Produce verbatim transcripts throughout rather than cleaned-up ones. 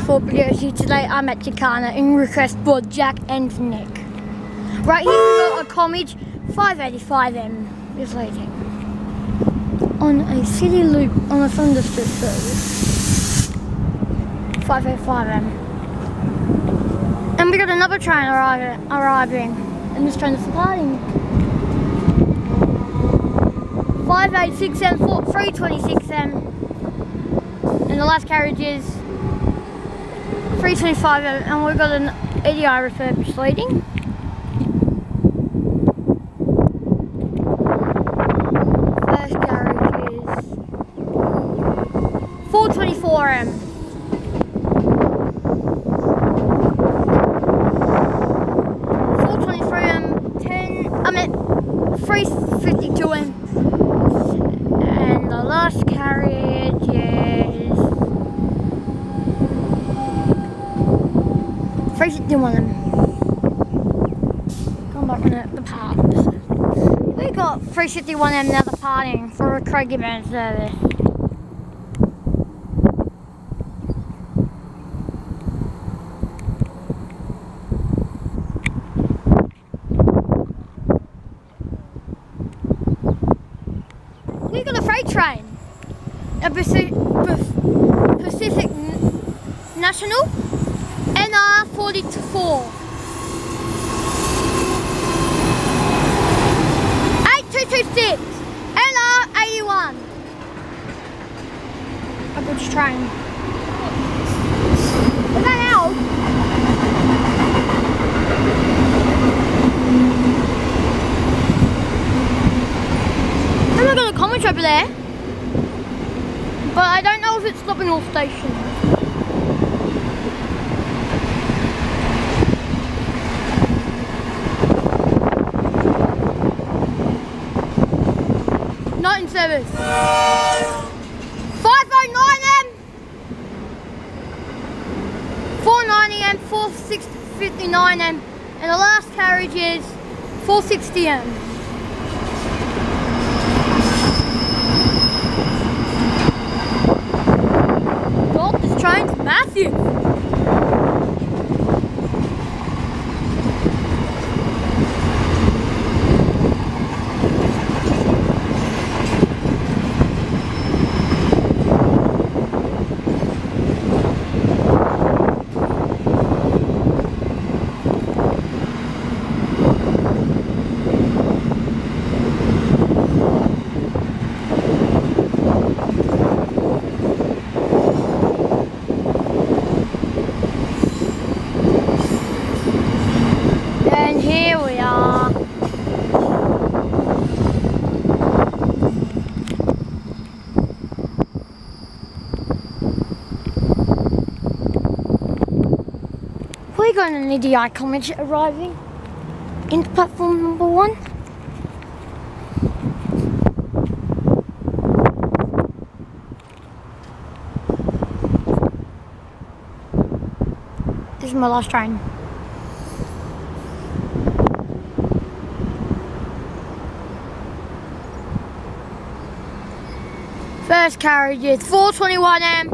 Transport videos here today. I'm at Takana in request for Jack and Nick. Right here we've got a Comage five eighty-five M is waiting on a city loop on a thunderstorm service. five eighty-five M. And we got another train arriving, arriving and this train is departing. five eighty-six M, three twenty-six M. And the last carriage is three twenty-five M, and we've got an A D I refurbished leading. First carriage is four twenty-four M. four twenty-three M, ten, I mean three fifty-two M. And the last carriage is three fifty-one M. Come back on at the park. We got three fifty-one M now departing for a Craigie Band service. We got a freight train, a Pacific, Pacific National N R forty-four. eight two two six N R eighty-one. A good train. Is that out? And we've got a Comage over there. But I don't know if it's stopping all stations. Not in service. five oh nine M, four ninety M, four fifty-nine M, and the last carriage is four sixty M. God, this train's massive. And here we are. We got an A D I Comage arriving into platform number one. This is my last train. First carriage is four twenty-one M.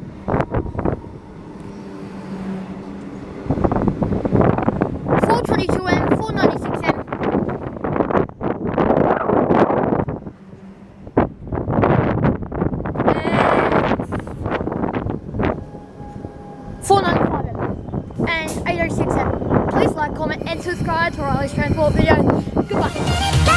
four twenty-two M, four ninety-six M. And four ninety-five M. And eight oh six M. Please like, comment and subscribe to Riley's Transport video. Goodbye.